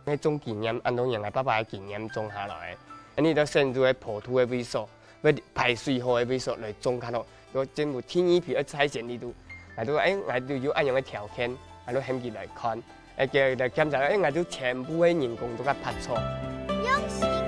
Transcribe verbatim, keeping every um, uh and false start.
迄种纪念，安拢用来爸爸的纪念种下来的。安尼都选入个破土的位数，要排水好的位数来种较好。如果真有天意，譬如彩线里头，来都哎，来都有按样的条件，来都显起来看，哎叫来检查，哎来都全部的人工都甲拍错。 用心。